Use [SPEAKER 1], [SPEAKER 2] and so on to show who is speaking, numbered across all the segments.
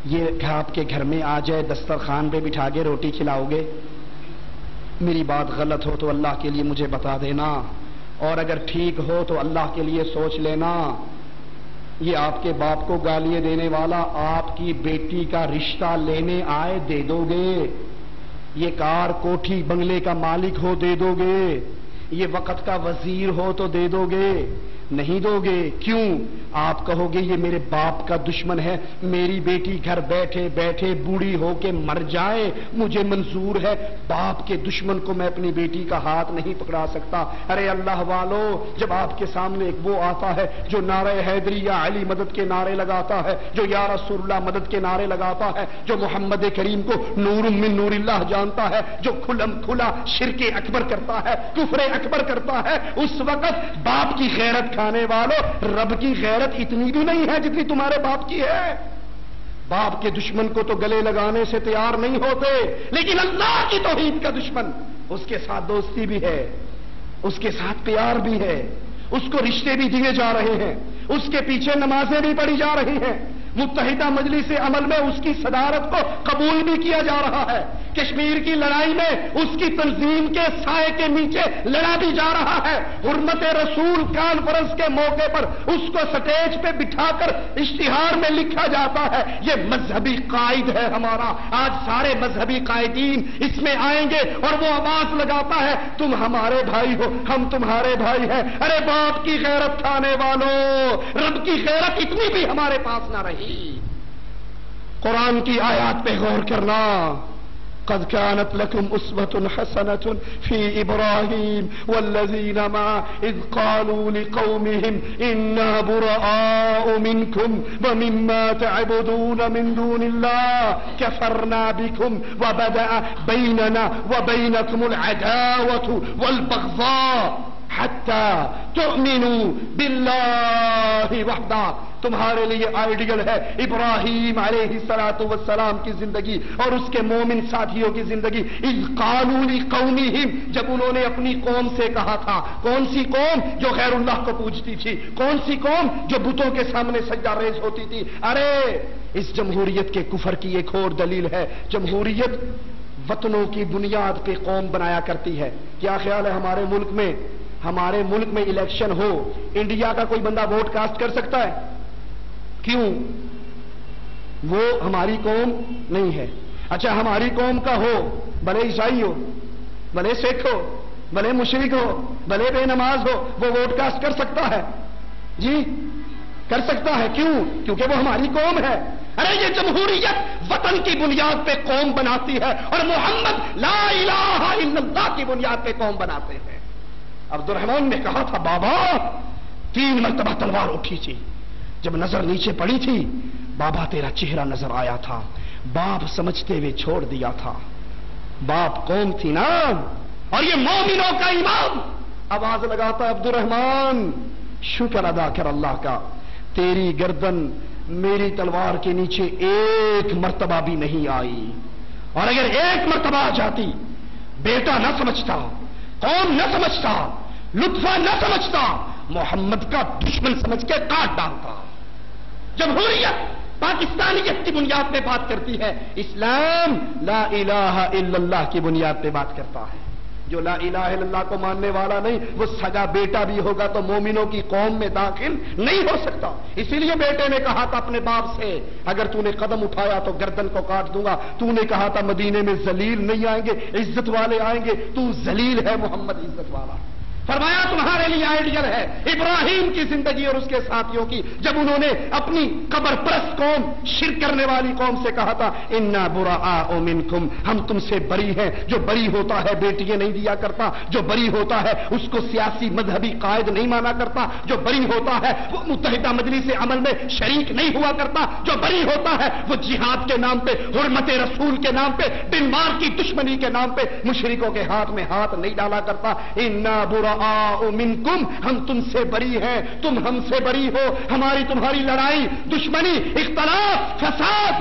[SPEAKER 1] یہ کہ آپ کے گھر میں آ جائے, دسترخوان پہ بٹھا کے روٹی کھلاؤ گے؟ میری بات غلط ہو تو اللہ کے لیے مجھے بتا دینا, اور اگر ٹھیک ہو تو اللہ کے لیے سوچ لینا. یہ آپ کے باپ کو گالیاں دینے والا آپ کی بیٹی کا رشتہ لینے آئے, دے دو گے؟ یہ کار کوٹھی بنگلے کا مالک ہو, دے دو گے؟ یہ وقت کا وزیر ہو تو دے دو گے؟ نہیں دو گے. کیوں؟ آپ کہو گے یہ میرے باپ کا دشمن ہے, میری بیٹی گھر بیٹھے بیٹھے بوڑھی ہو کے مر جائے مجھے منظور ہے, باپ کے دشمن کو میں اپنی بیٹی کا ہاتھ نہیں پکڑا سکتا. ارے اللہ والو, جب آپ کے سامنے ایک وہ آتا ہے جو نعرہ حیدری یا علی مدد کے نعرے لگاتا ہے, جو یا رسول اللہ مدد کے نعرے لگاتا ہے, جو محمد کریم کو نور من نور اللہ جانتا ہے, جو کھلم کھلا شرک اکبر کرتا ہے, کفر اکبر کرتا ہے, اس وقت باپ کی غیرت کھانے والوں, رب کی غیرت اتنی بھی نہیں ہے جتنی تمہارے باپ کی ہے. باپ کے دشمن کو تو گلے لگانے سے تیار نہیں ہوتے, لیکن اللہ کی توحید کا دشمن, اس کے ساتھ دوستی بھی ہے, اس کے ساتھ پیار بھی ہے, اس کو رشتے بھی دیے جا رہے ہیں, اس کے پیچھے نمازیں بھی پڑھی جا رہی ہیں, متحدہ مجلس عمل میں اس کی صدارت کو قبول بھی کیا جا رہا ہے, کشمیر کی لڑائی میں اس کی تنظیم کے سائے کے نیچے لڑا بھی جا رہا ہے, حرمت رسول کانفرنس کے موقع پر اس کو سٹیج پہ بٹھا کر اشتہار میں لکھا جاتا ہے یہ مذہبی قائد ہے ہمارا. آج سارے مذہبی قائدین اس میں آئیں گے اور وہ آواز لگاتا ہے تم ہمارے بھائی ہو, ہم تمہارے بھائی ہیں. ارے باپ کی غیرت کھانے والوں, رب کی غیرت اتنی بھی ہمارے پاس نہ رہی. قرآن کی آیات پہ غور کرنا. قد كانت لكم أسوة حسنة في إبراهيم والذين معه إذ قالوا لقومهم إنا براء منكم ومما تعبدون من دون الله كفرنا بكم وبدأ بيننا وبينكم العداوة والبغضاء حتى تؤمنوا بالله وحده. تمہارے لیے آئیڈیل ہے ابراہیم علیہ الصلوۃ والسلام کی زندگی اور اس کے مومن ساتھیوں کی زندگی. اذ قالوا لقومہم, جب انہوں نے اپنی قوم سے کہا تھا. کون سی قوم؟ جو غیر اللہ کو پوجتی تھی. کون سی قوم؟ جو بتوں کے سامنے سجدہ ریز ہوتی تھی. ارے اس جمہوریت کے کفر کی ایک اور دلیل ہے. جمہوریت وطنوں کی بنیاد پہ قوم بنایا کرتی ہے. کیا خیال ہے ہمارے ملک میں الیکشن ہو, انڈیا کا کوئی بندہ ووٹ کاسٹ کر سکتا ہے؟ کیوں؟ وہ ہماری قوم نہیں ہے. اچھا ہماری قوم کا ہو, بھلے عیسائی ہو, بھلے سکھ ہو, بھلے مشرک ہو, بھلے بے نماز ہو, وہ ووٹ کاسٹ کر سکتا ہے؟ جی کر سکتا ہے. کیوں؟ کیونکہ وہ ہماری قوم ہے. ارے یہ جمہوریت وطن کی بنیاد پہ قوم بناتی ہے اور محمد لا الہ الا اللہ کی بنیاد پہ قوم بناتے ہیں. عبد الرحمن نے کہا تھا بابا 3 مرتبہ تلوار اٹھی تھی, جب نظر نیچے پڑی تھی بابا تیرا چہرہ نظر آیا تھا, باپ سمجھتے ہوئے چھوڑ دیا تھا. باپ قوم تھی نا, اور یہ مومنوں کا امام. آواز لگاتا عبد الرحمن شکر ادا کر اللہ کا, تیری گردن میری تلوار کے نیچے 1 مرتبہ بھی نہیں آئی, اور اگر 1 مرتبہ آ جاتی بیٹا نہ سمجھتا, قوم نہ سمجھتا, لطفہ نہ سمجھتا, محمد کا دشمن سمجھ کے کاٹ ڈالتا. جمہوریت پاکستانیت کی بنیاد پہ بات کرتی ہے, اسلام لا الہ الا اللہ کی بنیاد پہ بات کرتا ہے. جو لا الہ الا اللہ کو ماننے والا نہیں, وہ سگا بیٹا بھی ہوگا تو مومنوں کی قوم میں داخل نہیں ہو سکتا. اسی لیے بیٹے نے کہا تھا اپنے باپ سے اگر تو نے قدم اٹھایا تو گردن کو کاٹ دوں گا. تو نے کہا تھا مدینے میں ذلیل نہیں آئیں گے, عزت والے آئیں گے, تو ذلیل ہے, محمد عزت والا. فرمایا تمہارے لیے آئیڈیل ہے ابراہیم کی زندگی اور اس کے ساتھیوں کی, جب انہوں نے اپنی قبر پرست قوم, شرک کرنے والی قوم سے کہا تھا انا براء منکم, ہم تم سے بری ہیں. جو بری ہوتا ہے بیٹیاں نہیں دیا کرتا, جو بری ہوتا ہے اس کو سیاسی مذہبی قائد نہیں مانا کرتا, جو بری ہوتا ہے وہ متحدہ مجلس عمل میں شریک نہیں ہوا کرتا, جو بری ہوتا ہے وہ جہاد کے نام پہ, حرمت رسول کے نام پہ, دن مار کی دشمنی کے نام پہ مشرکوں کے ہاتھ میں ہاتھ نہیں ڈالا کرتا. انا براء منکم, ہم تم سے بری ہیں, تم ہم سے بری ہو. ہماری تمہاری لڑائی, دشمنی, اختلاف, فساد,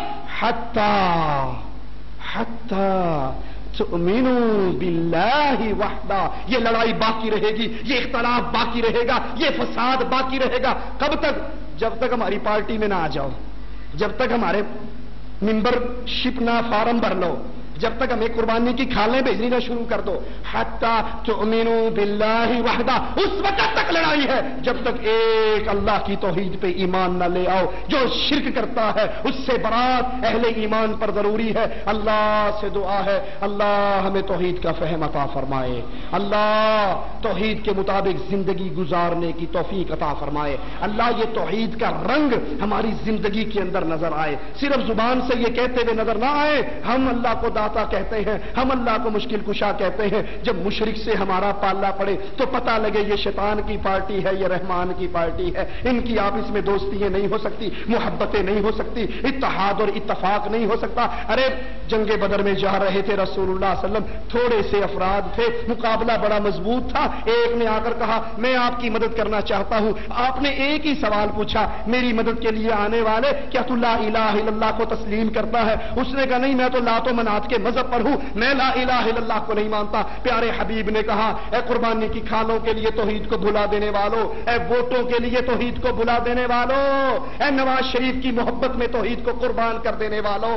[SPEAKER 1] حتی تؤمنوا باللہ وحدہ, یہ لڑائی باقی رہے گی, یہ اختلاف باقی رہے گا, یہ فساد باقی رہے گا. کب تک؟ جب تک ہماری پارٹی میں نہ آ جاؤ, جب تک ہمارے ممبرشپ نہ فارم بھر لو، جب تک ہمیں قربانی کی کھالیں بھیجنی نہ شروع کر دو، حتی تؤمنوا باللہ وحدہ، اس وقت تک لڑائی ہے جب تک ایک اللہ کی توحید پہ ایمان نہ لے آؤ۔ جو شرک کرتا ہے اس سے برات اہل ایمان پر ضروری ہے۔ اللہ سے دعا ہے اللہ ہمیں توحید کا فہم عطا فرمائے، اللہ توحید کے مطابق زندگی گزارنے کی توفیق عطا فرمائے، اللہ یہ توحید کا رنگ ہماری زندگی کے اندر نظر آئے، صرف زبان سے یہ کہتے ہوئے نظر نہ آئے ہم اللہ کو داتا کہتے ہیں، ہم اللہ کو مشکل کشا کہتے ہیں، جب مشرک سے ہمارا پالنا پڑے تو پتہ لگے یہ شیطان کی پارٹی ہے، یہ رحمان کی پارٹی ہے، ان کی آپس میں دوستیاں نہیں ہو سکتی، محبتیں نہیں ہو سکتی، اتحاد اور اتفاق نہیں ہو سکتا۔ ارے جنگ بدر میں جا رہے تھے رسول اللہ صلی اللہ علیہ وسلم، تھوڑے سے افراد تھے، مقابلہ بڑا مضبوط تھا، ایک نے آ کر کہا میں آپ کی مدد کرنا چاہتا ہوں، آپ نے ایک ہی سوال پوچھا میری مدد کے لیے آنے والے کیا تو لا الہ الا اللہ کو تسلیم کرتا ہے؟ اس نے کہا نہیں میں تو لات و منات کے مذہب پر ہوں، میں لا الہ الا اللہ کو نہیں مانتا۔ پیارے حبیب نے کہا اے قربانی کی کھالوں کے لیے توحید کو بھلا دینے والوں، اے ووٹوں کے لیے توحید کو بھلا دینے والوں، اے نواز شریف کی محبت میں توحید کو قربان کر دینے والوں،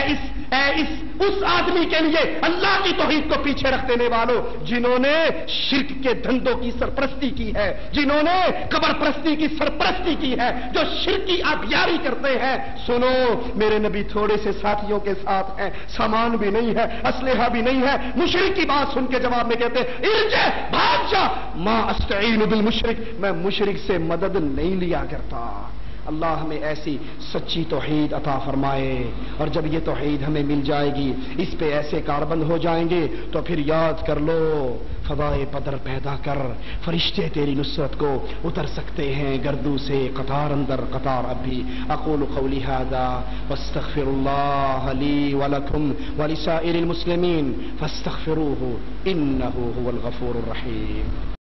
[SPEAKER 1] اس آدمی کے لیے اللہ کی توحید کو پیچھے رکھ دینے والوں جنہوں نے شرک کے دھندوں کی سرپرستی کی ہے، جنہوں نے قبر پرستی کی سرپرستی کی ہے، جو شرک کی آبیاری کرتے ہیں، سنو میرے نبی تھوڑے سے ساتھیوں کے ساتھ ہیں، سامان بھی نہیں ہے، اسلحہ بھی نہیں ہے، مشرک کی بات سن کے جواب میں کہتے ارجع بھاگ جا، ما استعین بالمشرک، میں مشرک سے مدد نہیں لیا کرتا۔ اللہ ہمیں ایسی سچی توحید عطا فرمائے، اور جب یہ توحید ہمیں مل جائے گی اس پہ ایسے کاربند ہو جائیں گے تو پھر یاد کر لو فضائے بدر پیدا کر، فرشتے تیری نصرت کو اتر سکتے ہیں گردوں سے قطار اندر قطار۔ اب بھی اقول قولی ھذا واستغفر اللہ لی ولکم ولسائر المسلمین فاستغفروہ انہ هو الغفور الرحیم۔